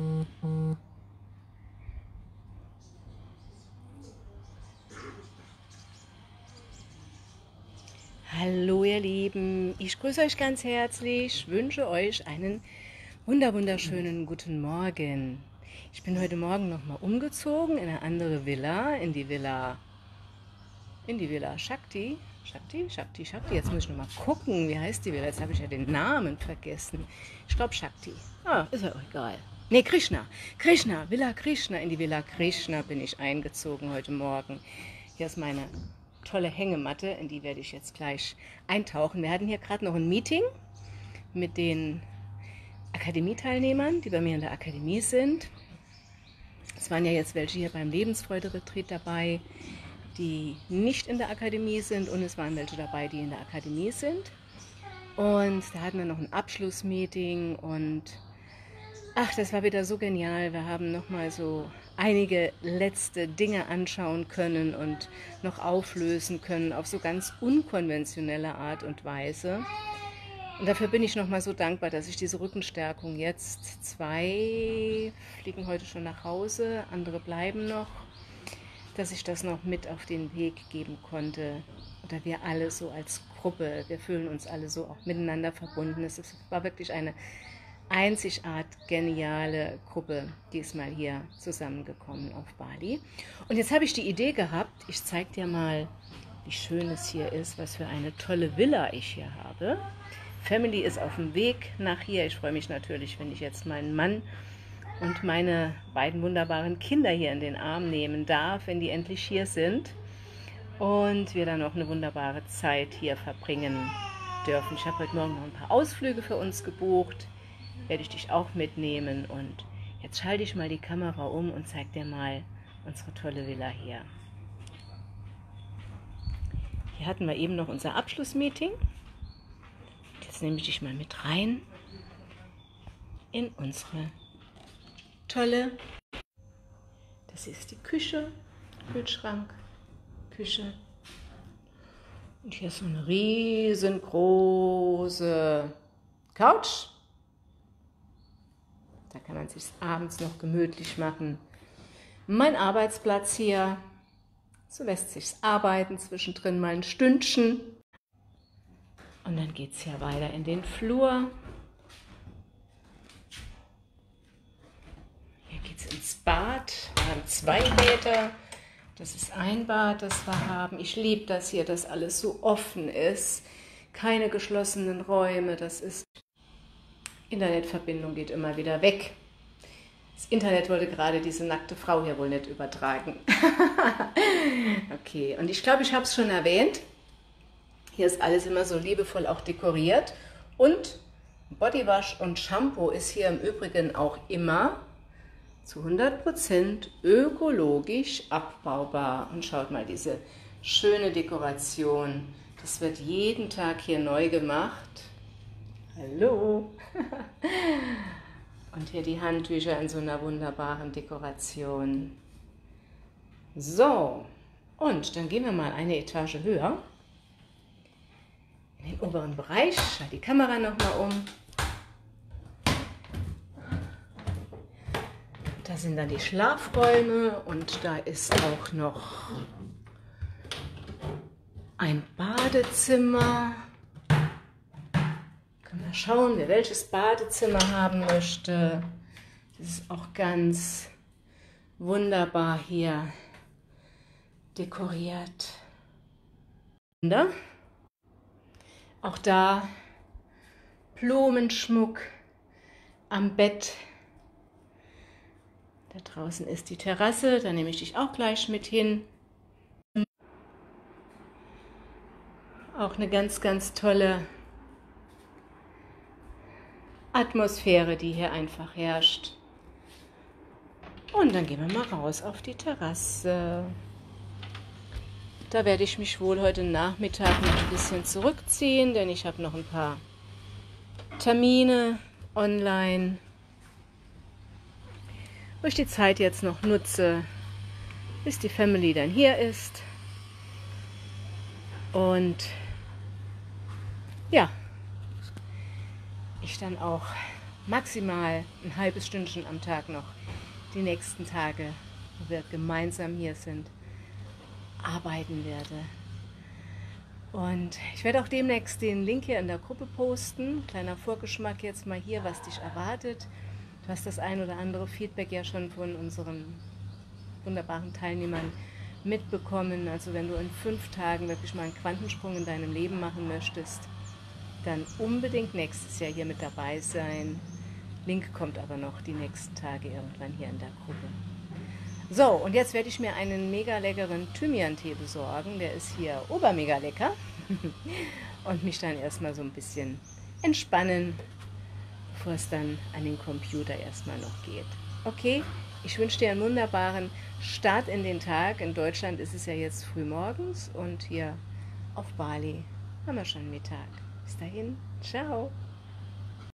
Hallo ihr Lieben, ich grüße euch ganz herzlich, wünsche euch einen wunderschönen guten Morgen. Ich bin heute Morgen nochmal umgezogen in eine andere Villa, in die Villa Shakti. Shakti. Jetzt muss ich nochmal gucken, wie heißt die Villa? Jetzt habe ich ja den Namen vergessen. Ich glaube Shakti. Ah, ist ja auch egal. Nee, Krishna, Villa Krishna. In die Villa Krishna bin ich eingezogen heute Morgen. Hier ist meine tolle Hängematte, in die werde ich jetzt gleich eintauchen. Wir hatten hier gerade noch ein Meeting mit den Akademieteilnehmern, die bei mir in der Akademie sind. Es waren ja jetzt welche hier beim Lebensfreude-Retreat dabei, die nicht in der Akademie sind, und es waren welche dabei, die in der Akademie sind. Und da hatten wir noch ein Abschlussmeeting und ach, das war wieder so genial. Wir haben nochmal so einige letzte Dinge anschauen können und noch auflösen können auf so ganz unkonventionelle Art und Weise. Und dafür bin ich nochmal so dankbar, dass ich diese Rückenstärkung jetzt, 2 fliegen heute schon nach Hause, andere bleiben noch, dass ich das noch mit auf den Weg geben konnte. Oder wir alle so als Gruppe, wir fühlen uns alle so auch miteinander verbunden. Es war wirklich eine einzigartig geniale Gruppe diesmal hier zusammengekommen auf Bali. Und jetzt habe ich die Idee gehabt, ich zeige dir mal, wie schön es hier ist, was für eine tolle Villa ich hier habe. Family ist auf dem Weg nach hier. Ich freue mich natürlich, wenn ich jetzt meinen Mann und meine beiden wunderbaren Kinder hier in den Arm nehmen darf, wenn die endlich hier sind und wir dann noch eine wunderbare Zeit hier verbringen dürfen. Ich habe heute Morgen noch ein paar Ausflüge für uns gebucht, werde ich dich auch mitnehmen, und jetzt schalte ich mal die Kamera um und zeige dir mal unsere tolle Villa hier. Hier hatten wir eben noch unser Abschlussmeeting. Jetzt nehme ich dich mal mit rein in unsere tolle, das ist die Küche, Kühlschrank, Küche. Und hier ist so eine riesengroße Couch. Da kann man sich abends noch gemütlich machen. Mein Arbeitsplatz hier, so lässt sich's arbeiten, zwischendrin mal ein Stündchen. Und dann geht es hier weiter in den Flur. Hier geht es ins Bad. Wir haben 2 Bäder. Das ist ein Bad, das wir haben. Ich liebe das hier, dass alles so offen ist. Keine geschlossenen Räume. Das ist. Internetverbindung geht immer wieder weg. Das Internet wollte gerade diese nackte Frau hier wohl nicht übertragen. Okay, und ich glaube, ich habe es schon erwähnt. Hier ist alles immer so liebevoll auch dekoriert. Und Bodywash und Shampoo ist hier im Übrigen auch immer zu 100% ökologisch abbaubar. Und schaut mal, diese schöne Dekoration. Das wird jeden Tag hier neu gemacht. Hallo! Und hier die Handtücher in so einer wunderbaren Dekoration. So, und dann gehen wir mal eine Etage höher. In den oberen Bereich. Schalte die Kamera nochmal um. Da sind dann die Schlafräume und da ist auch noch ein Badezimmer. Können wir schauen, wer welches Badezimmer haben möchte. Das ist auch ganz wunderbar hier dekoriert. Auch da Blumenschmuck am Bett. Da draußen ist die Terrasse, da nehme ich dich auch gleich mit hin. Auch eine ganz, ganz tolle Atmosphäre, die hier einfach herrscht. Und dann gehen wir mal raus auf die Terrasse. Da werde ich mich wohl heute Nachmittag noch ein bisschen zurückziehen, denn ich habe noch ein paar Termine online, wo ich die Zeit jetzt noch nutze, bis die Family dann hier ist. Und ja, ich dann auch maximal ein halbes Stündchen am Tag noch die nächsten Tage, wo wir gemeinsam hier sind, arbeiten werde. Und ich werde auch demnächst den Link hier in der Gruppe posten. Kleiner Vorgeschmack jetzt mal hier, was dich erwartet. Du hast das ein oder andere Feedback ja schon von unseren wunderbaren Teilnehmern mitbekommen. Also wenn du in 5 Tagen wirklich mal einen Quantensprung in deinem Leben machen möchtest, dann unbedingt nächstes Jahr hier mit dabei sein. Link kommt aber noch die nächsten Tage irgendwann hier in der Gruppe. So, und jetzt werde ich mir einen mega leckeren Thymian-Tee besorgen. Der ist hier obermega lecker. Und mich dann erstmal so ein bisschen entspannen, bevor es dann an den Computer erstmal noch geht. Okay, ich wünsche dir einen wunderbaren Start in den Tag. In Deutschland ist es ja jetzt früh morgens und hier auf Bali haben wir schon Mittag. Bis dahin, ciao.